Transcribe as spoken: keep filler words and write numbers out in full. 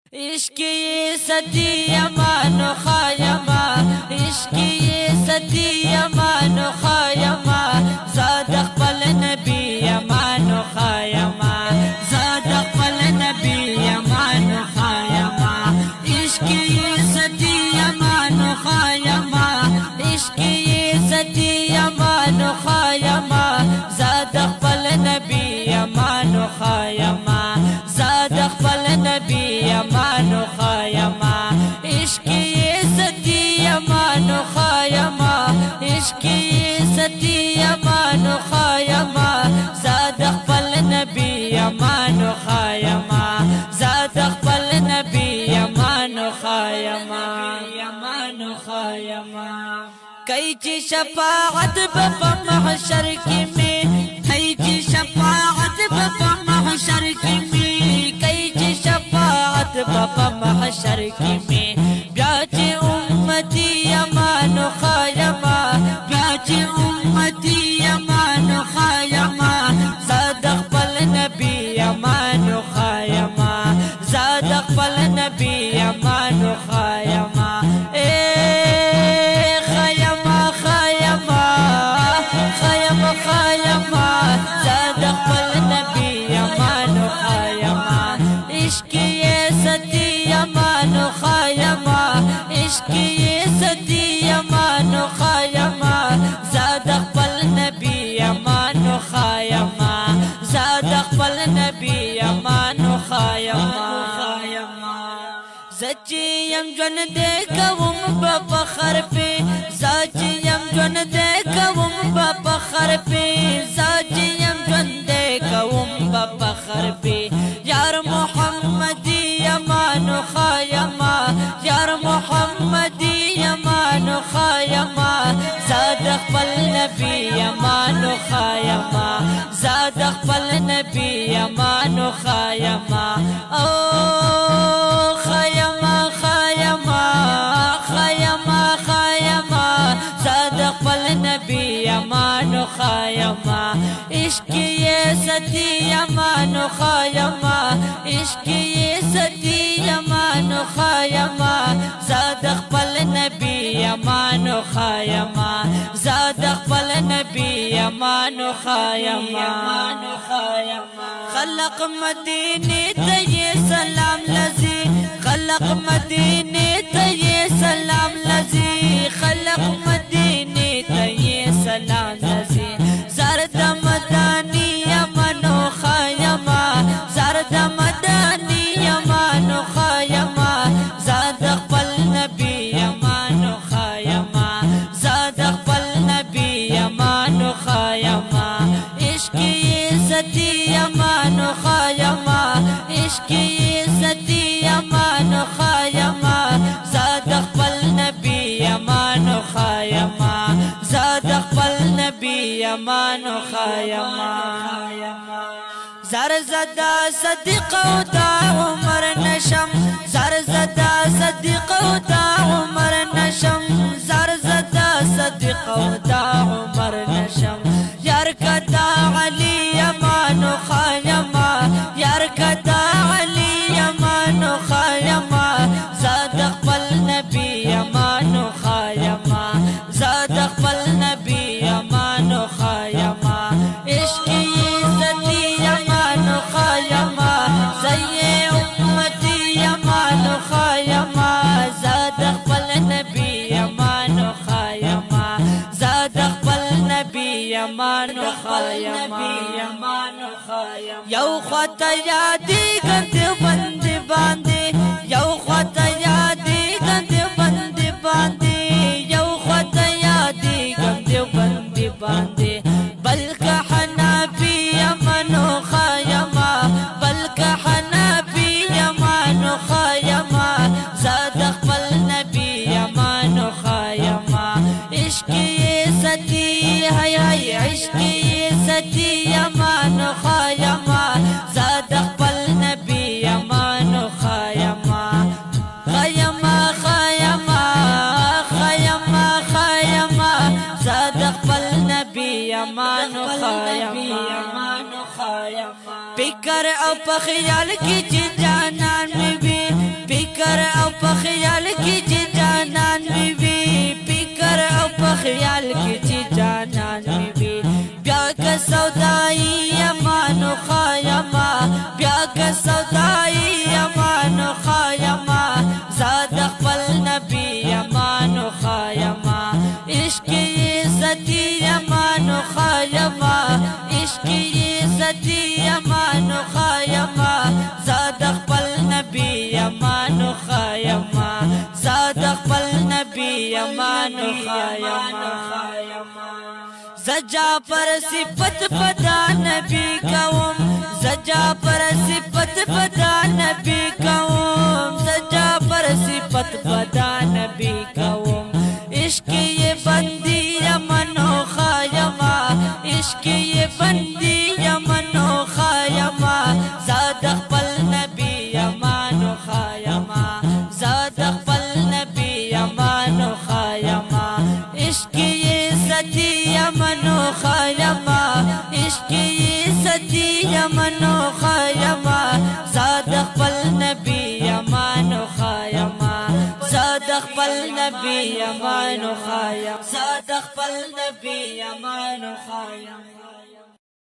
عشقی ستی یمانو خایما عشقی ستی یمانو خایما زاد خپل نبی یمانو خایما زاد خپل نبی یمانو خایما عشقی ستی یمانو خایما عشقی ستی یمانو خایما زاد خپل نبی یمانو خایما زاد خپل نبی یمانو خایما عشقی ستی یمانو خایما عشقی ستی یمانو خایما زاد خپل نبی یمانو خایما زاد خپل نبی یمانو خایما یمانو خایما کای چې شفاعت په محشر کې می کای چې شفاعت په محشر کې می کای چې شفاعت په محشر کې می بیا چې امتی یمانو خایما بیا چې امتی یمانو خایما زاد خپل نبی یمانو خایما زاد خپل نبی یمانو خایما عشقی ستی یمانو خایما زاد خپل نبی یمانو خایما زاد خپل نبی یمانو خایما زچی یم جون دے کوم با فخر پہ زچی یم جون دے کوم با فخر پہ زچی یم جون دے کوم با فخر پہ یار محمدی یمانو خایما یار محمدی یمانو خایما زاد خپل نبی یمانو خایما زاد خپل نبی یمانو خایما او خایما خایما خایما خایما زاد خپل نبی یمانو خایما عشقی ستی یمانو خایما عشقی ستی یمانو خایما زاد خپل نبی یمانو خایما زاد خپل نبی یمانو خایما خلق مدینه ته سلام لذي خلق مدینه ته سلام لذي خلق مدینه ته سلام لذي زرد مدانی یمانو خایما زرد مدانی یمانو خایما زاد خپل نبی یمانو خایما زاد خپل نبی یمانو خایما عشقی ستی یمانو خایما عشقی ستی یمانو خایما زاد خپل نبی یمانو خایما زاد خپل نبی یمانو خایما زر زدا صدیق او دا عمر نشم زر زدا صدیق او دا عمر نشم زر زدا صدیق او دا عمر نشم یار کدا علی یمانو خایما یار کدا علی یمانو خایما زاد خپل نبی یمانو خایما زاد خپل نبی یمانو خایما عشقی ستی یمانو خایما زی امتی یمانو خایما زاد خپل نبی یمانو خایما زاد خپل نبی یمانو خایما یو خطا یادی گند بند باندې یو خطا یادی گند بند باندې یو خطا یادی گند بند باندې بلکہ حنابی یمانو خایما بلکہ حنابی یمانو خایما زاد خپل نبی یمانو خایما عشقی ستی ہے ہے عشقی ستی یمانو خایما زاد خپل نبی یمانو خایما خایما خایما خایما خایما زاد خپل نبی یمانو خایما فکر او په خیال کې چې جانان می وي امانو خایما زاد خپل نبی امانو خایما زجا پر صفت پدا نبی کوم زجا پر صفت پدا نبی کوم زجا پر صفت پدا نبی کوم عشق یہ بندی امانو خایما عشق یہ بندی امانو خایما زاد خپل نبی امانو خایما زاد خپل نبی امانو خایما عشق یہ ستی امانو خایما عشق یہ ستی امانو خایما زاد خپل نبی امانو خایما زاد خپل نبی امانو خایما زاد خپل نبی امانو خایما